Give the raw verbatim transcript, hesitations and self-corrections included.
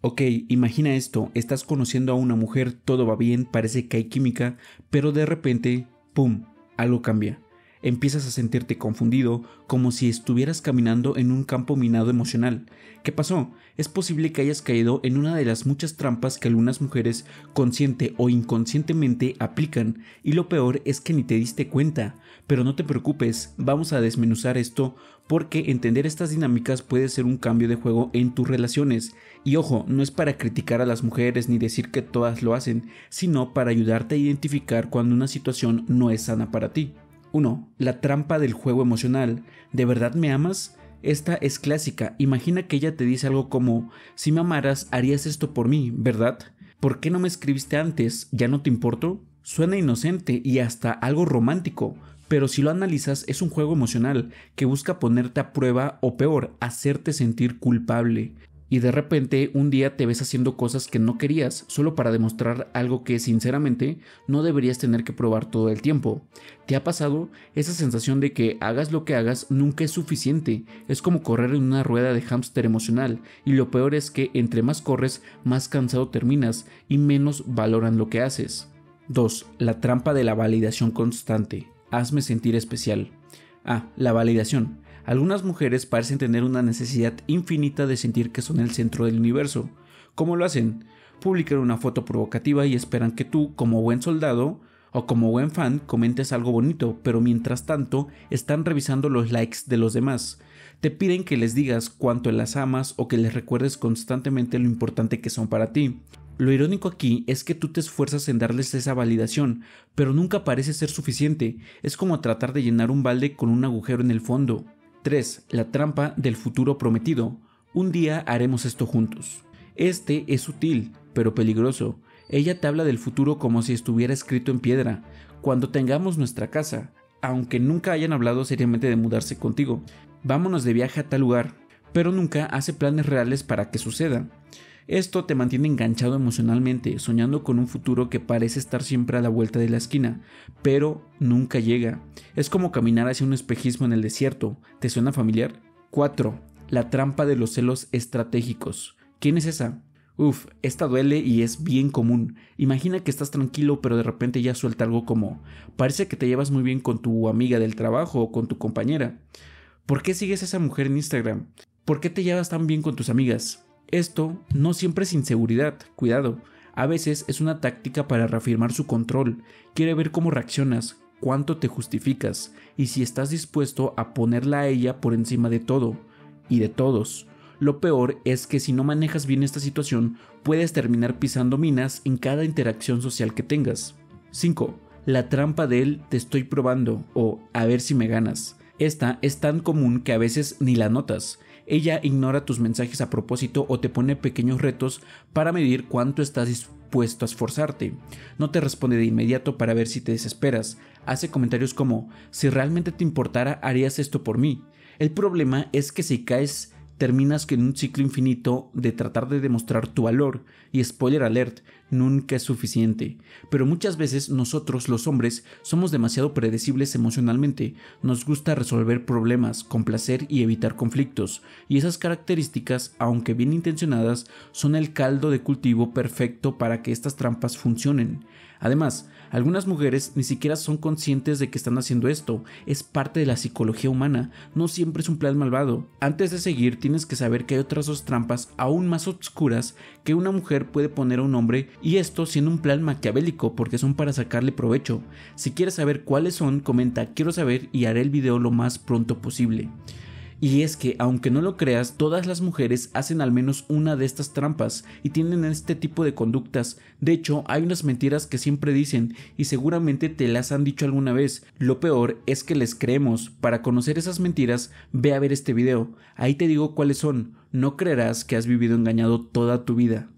Ok, imagina esto, estás conociendo a una mujer, todo va bien, parece que hay química, pero de repente, ¡pum!, algo cambia. Empiezas a sentirte confundido, como si estuvieras caminando en un campo minado emocional. ¿Qué pasó? Es posible que hayas caído en una de las muchas trampas que algunas mujeres, consciente o inconscientemente, aplican, y lo peor es que ni te diste cuenta. Pero no te preocupes, vamos a desmenuzar esto porque entender estas dinámicas puede ser un cambio de juego en tus relaciones. Y ojo, no es para criticar a las mujeres ni decir que todas lo hacen, sino para ayudarte a identificar cuando una situación no es sana para ti. uno. La trampa del juego emocional. ¿De verdad me amas? Esta es clásica. Imagina que ella te dice algo como: si me amaras, harías esto por mí, ¿verdad? ¿Por qué no me escribiste antes? ¿Ya no te importo? Suena inocente y hasta algo romántico, pero si lo analizas es un juego emocional que busca ponerte a prueba o peor, hacerte sentir culpable. Y de repente un día te ves haciendo cosas que no querías, solo para demostrar algo que sinceramente no deberías tener que probar todo el tiempo. ¿Te ha pasado esa sensación de que hagas lo que hagas nunca es suficiente? Es como correr en una rueda de hámster emocional, y lo peor es que entre más corres, más cansado terminas y menos valoran lo que haces. dos. La trampa de la validación constante. Hazme sentir especial. Ah, la validación. Algunas mujeres parecen tener una necesidad infinita de sentir que son el centro del universo. ¿Cómo lo hacen? Publican una foto provocativa y esperan que tú, como buen soldado o como buen fan, comentes algo bonito, pero mientras tanto están revisando los likes de los demás. Te piden que les digas cuánto las amas o que les recuerdes constantemente lo importante que son para ti. Lo irónico aquí es que tú te esfuerzas en darles esa validación, pero nunca parece ser suficiente. Es como tratar de llenar un balde con un agujero en el fondo. tres. La trampa del futuro prometido. Un día haremos esto juntos. Este es sutil, pero peligroso. Ella te habla del futuro como si estuviera escrito en piedra. Cuando tengamos nuestra casa, aunque nunca hayan hablado seriamente de mudarse contigo. Vámonos de viaje a tal lugar, pero nunca hace planes reales para que suceda. Esto te mantiene enganchado emocionalmente, soñando con un futuro que parece estar siempre a la vuelta de la esquina, pero nunca llega. Es como caminar hacia un espejismo en el desierto. ¿Te suena familiar? cuatro. La trampa de los celos estratégicos. ¿Quién es esa? Uf, esta duele y es bien común. Imagina que estás tranquilo pero de repente ya suelta algo como: parece que te llevas muy bien con tu amiga del trabajo o con tu compañera. ¿Por qué sigues a esa mujer en Instagram? ¿Por qué te llevas tan bien con tus amigas? Esto no siempre es inseguridad, cuidado. A veces es una táctica para reafirmar su control. Quiere ver cómo reaccionas, cuánto te justificas y si estás dispuesto a ponerla a ella por encima de todo y de todos. Lo peor es que si no manejas bien esta situación, puedes terminar pisando minas en cada interacción social que tengas. cinco. La trampa del te estoy probando o a ver si me ganas. Esta es tan común que a veces ni la notas. Ella ignora tus mensajes a propósito o te pone pequeños retos para medir cuánto estás dispuesto a esforzarte. No te responde de inmediato para ver si te desesperas. Hace comentarios como: si realmente te importara, harías esto por mí. El problema es que si caes, terminas en un ciclo infinito de tratar de demostrar tu valor. Y spoiler alert, nunca es suficiente. Pero muchas veces nosotros, los hombres, somos demasiado predecibles emocionalmente. Nos gusta resolver problemas, complacer y evitar conflictos. Y esas características, aunque bien intencionadas, son el caldo de cultivo perfecto para que estas trampas funcionen. Además, algunas mujeres ni siquiera son conscientes de que están haciendo esto. Es parte de la psicología humana. No siempre es un plan malvado. Antes de seguir, tienes que saber que hay otras dos trampas aún más oscuras que una mujer puede poner a un hombre, y esto siendo un plan maquiavélico porque son para sacarle provecho. Si quieres saber cuáles son, comenta quiero saber y haré el video lo más pronto posible. Y es que, aunque no lo creas, todas las mujeres hacen al menos una de estas trampas y tienen este tipo de conductas. De hecho, hay unas mentiras que siempre dicen y seguramente te las han dicho alguna vez. Lo peor es que les creemos. Para conocer esas mentiras, ve a ver este video. Ahí te digo cuáles son. No creerás que has vivido engañado toda tu vida.